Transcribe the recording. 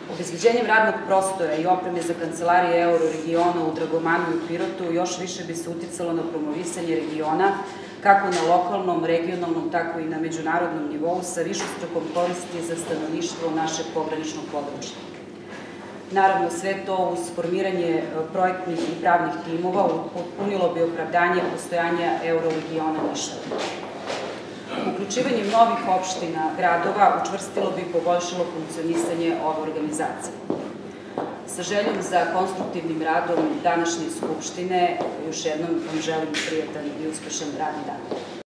Obezbeđenjem radnog prostora i opreme za kancelarije Euroregiona u Dragomanu i u Pirotu još više bi se uticalo na promovisanje regiona, kako na lokalnom, regionalnom, tako i na međunarodnom nivou, sa višestrukom koristi za stanovništvo našeg pograničnog područja. Naravno, sve to uz formiranje projektnih i pravnih timova upotpunilo bi opravdanje postojanja Euroregiona Nišavlje. Uključivanjem novih opština, gradova, učvrstilo bi i poboljšalo funkcionisanje ove organizacije. Sa željom za konstruktivnim radom današnje Skupštine, još jednom vam želim prijatan i uspešan radni dan.